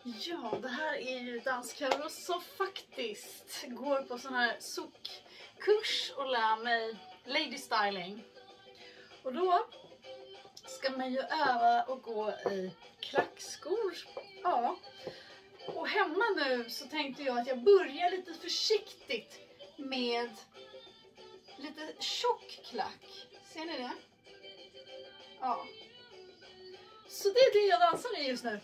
Ja, det här är ju Danskaro som faktiskt går på sån här sokkurs och lär mig lady styling. Och då ska man ju öva och gå i klackskor. Ja. Och hemma nu så tänkte jag att jag börjar lite försiktigt med lite tjock klack. Ser ni det? Ja. Så det är det jag dansar i just nu.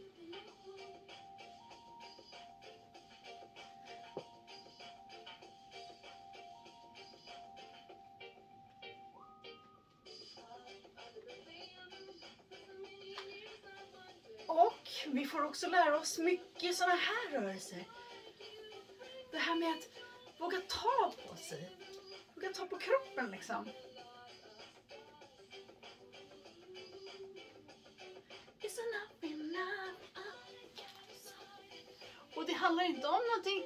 Och vi får också lära oss mycket sådana här rörelser. Det här med att våga ta på sig. Våga ta på kroppen liksom. Och det handlar inte om någonting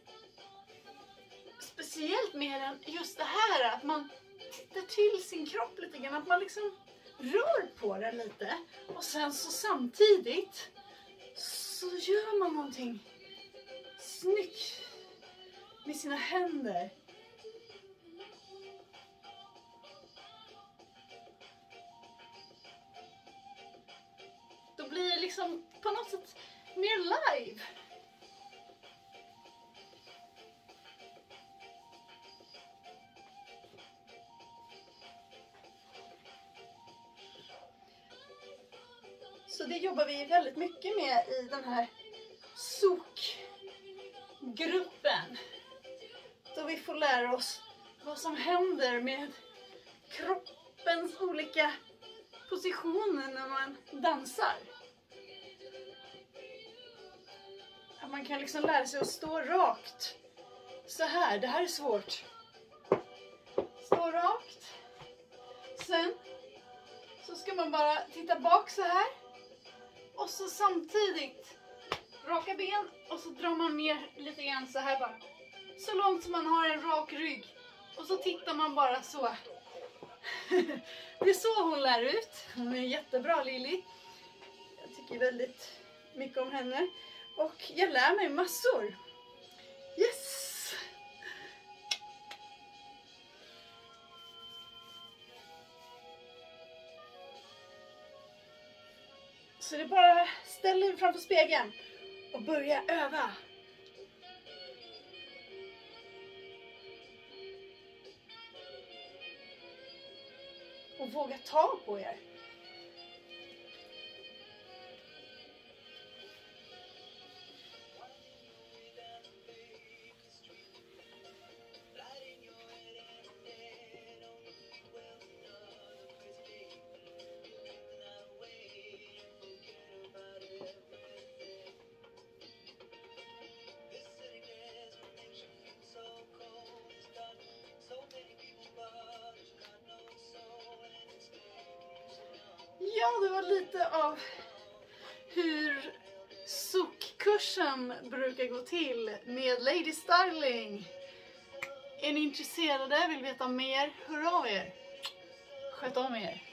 speciellt mer än just det här att man tittar till sin kropp lite grann. Att man liksom rör på den lite. Och sen så samtidigt så gör man någonting snyggt med sina händer. Då blir det liksom på något sätt mer live. Så det jobbar vi väldigt mycket med i den här sokgruppen. Då vi får lära oss vad som händer med kroppens olika positioner när man dansar. Att man kan liksom lära sig att stå rakt. Så här, det här är svårt. Stå rakt. Sen så ska man bara titta bak så här. Och så samtidigt raka ben och så drar man ner lite grann så här bara. Så långt som man har en rak rygg. Och så tittar man bara så. Det är så hon lär ut. Hon är jättebra, Lili. Jag tycker väldigt mycket om henne. Och jag lär mig massor. Yes! Så det är bara ställ dig framför spegeln och börja öva. Och våga ta på er. Ja, det var lite av hur sokkursen brukar gå till med lady styling. Är ni intresserade, vill veta mer, hör av er. Sköt om er.